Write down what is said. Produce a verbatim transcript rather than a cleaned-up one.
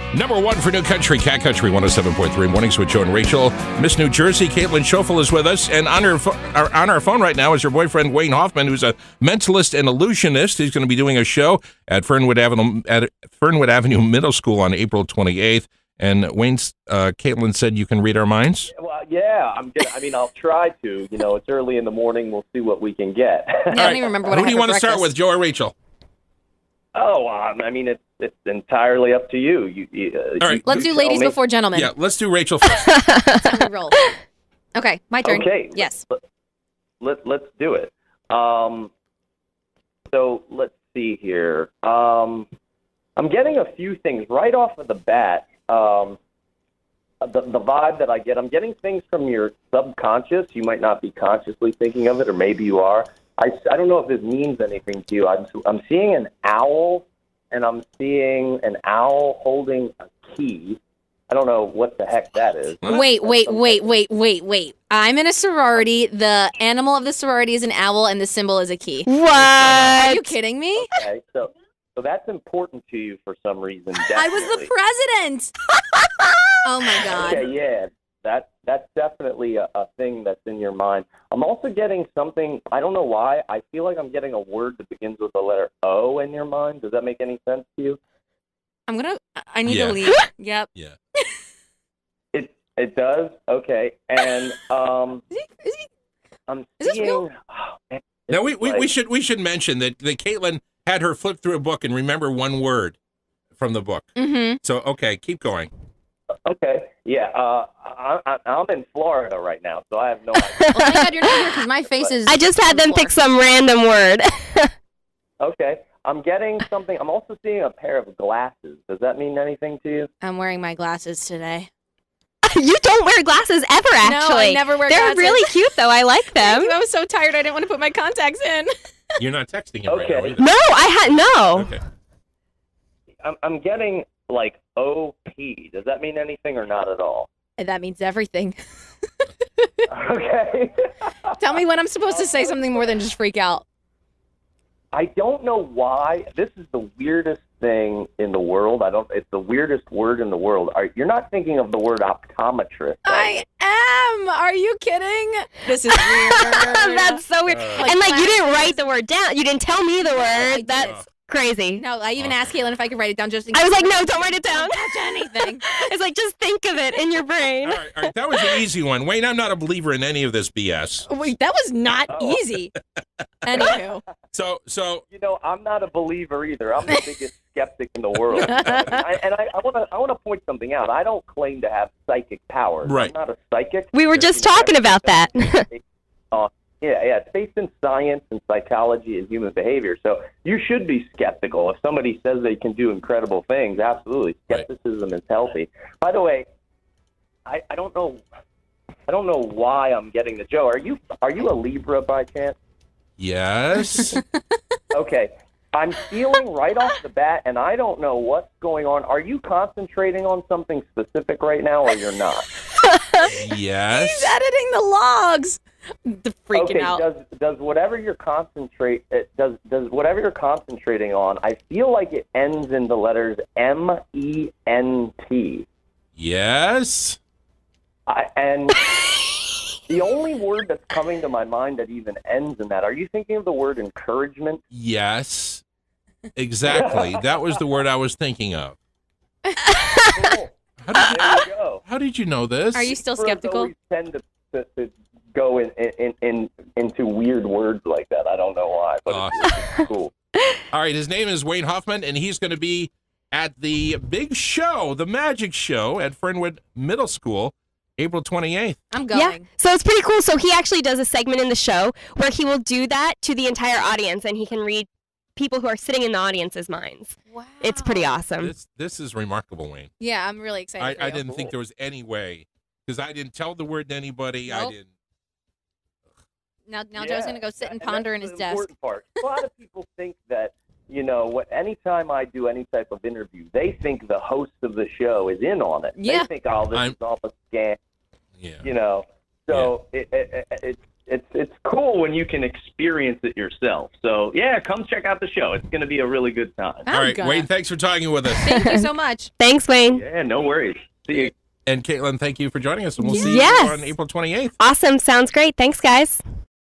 Number one for New Country, Cat Country one oh seven point three. Mornings with Joe and Rachel. Miss New Jersey, Caitlin Schoeffel is with us. And on, her fo- on our phone right now is your boyfriend, Wayne Hoffman, who's a mentalist and illusionist. He's going to be doing a show at Fernwood Avenue, at Fernwood Avenue Middle School on April twenty-eighth. And Wayne's, uh, Caitlin said you can read our minds? Well, yeah, I'm gonna, I mean, I'll try to. You know, it's early in the morning. We'll see what we can get. Yeah, I don't even remember what Who I do you had want for to start breakfast. with, Joe or Rachel? Oh, um, I mean, it's it's entirely up to you. You, you uh, All right. Let's do you ladies tell me. before gentlemen. Yeah, let's do Rachel first. That's how we roll. Okay, my turn. Okay. Yes. Let, let, let's do it. Um, so let's see here. Um, I'm getting a few things right off of the bat. Um, the, the vibe that I get, I'm getting things from your subconscious. You might not be consciously thinking of it, or maybe you are. I, I don't know if this means anything to you. I'm, I'm seeing an owl, and I'm seeing an owl holding a key. I don't know what the heck that is. Wait, wait, wait, wait, wait, wait. I'm in a sorority. The animal of the sorority is an owl, and the symbol is a key. What? Are you kidding me? Okay, so so that's important to you for some reason. Definitely. I was the president. Oh my God. Okay, yeah, that that's definitely a, a thing that's in your mind. I'm also getting something. I don't know why. I feel like I'm getting a word that begins with the letter O in your mind. Does that make any sense to you? I'm gonna. I need Yeah. to leave. Yep. Yeah. It it does. Okay, and um, Is he? Is he? I'm Is this seeing. real? Oh, man, Now, we, it's we, we like- should we should mention that, that Caitlin had her flip through a book and remember one word from the book. Mm-hmm. So, okay, keep going. Okay, yeah. Uh, I, I, I'm in Florida right now, so I have no idea. Well, thank God you're not here because my face is. I just had them on the pick floor. some random word. Okay, I'm getting something. I'm also seeing a pair of glasses. Does that mean anything to you? I'm wearing my glasses today. You don't wear glasses ever, actually. No, I never wear They're glasses. really cute, though. I like them. I was so tired I didn't want to put my contacts in. You're not texting him right Okay. now either. No, I had no. Okay. I'm, I'm getting like O P. Does that mean anything or not at all? That means everything. Okay. Tell me when I'm supposed to say something more than just freak out. I don't know why. This is the weirdest thing in the world. I don't. It's the weirdest word in the world. Are, you're not thinking of the word optometrist. I am. Are you kidding? This is weird. That's so weird. Uh, and, like, you didn't glasses. write the word down. You didn't tell me the I word. did. That's crazy. No, I even Oh. asked Caitlin if I could write it down just in I case. was like, no, don't write it down. Don't touch anything. It's like, just think of it in your brain. All right, all right, that was an easy one. Wayne, I'm not a believer in any of this B S. Wait, that was not Oh. easy. Anywho. So, so You know, I'm not a believer either. I'm the biggest skeptic in the world. I, and I want to. I want to point something out. I don't claim to have psychic powers. Right. I'm not a psychic. We were just talking about that. Uh, yeah, yeah. It's based in science and psychology and human behavior. So you should be skeptical. If somebody says they can do incredible things, absolutely. Right. Skepticism is healthy. By the way, I, I don't know. I don't know why I'm getting the Joe. Are you are you a Libra by chance? yes. Okay. I'm feeling right off the bat, and I don't know what's going on. Are you concentrating on something specific right now, or you're not? Yes. He's editing the logs. The freaking okay. out. Does does whatever you're concentrate it does does whatever you're concentrating on? I feel like it ends in the letters M E N T. Yes. I, and the only word that's coming to my mind that even ends in that. Are you thinking of the word encouragement? Yes. Exactly. That was the word I was thinking of. Cool. How did, There you go. how did you know this? Are you still Libras skeptical? always tend to, to, to go in, in, in into weird words like that. I don't know why, but it's, it's cool. All right, his name is Wayne Hoffman, and he's going to be at the big show, the Magic Show at Fernwood Middle School, April twenty-eighth. I'm going. Yeah, so it's pretty cool. So he actually does a segment in the show where he will do that to the entire audience, and he can read people who are sitting in the audience's minds. Wow. It's pretty awesome. This this is remarkable, Wayne. Yeah, I'm really excited. I, for I you. didn't think there was any way, because I didn't tell the word to anybody. I Nope. didn't. Now, now Yeah, Joe's gonna go sit and and ponder in that's his the desk. important part. A lot of people think that, you know, what anytime I do any type of interview, they think the host of the show is in on it. Yeah. They think, oh, this I'm- is all a scam, Yeah. you know. So it, it, it, it's it's it's cool when you can experience it yourself. So yeah, come check out the show. It's going to be a really good time. I'm All right, gonna. Wayne, thanks for talking with us. Thank you so much. Thanks, Wayne. Yeah, no worries. See you. And Caitlin, thank you for joining us, and we'll see Yes. you on April twenty-eighth. Awesome. Sounds great. Thanks, guys.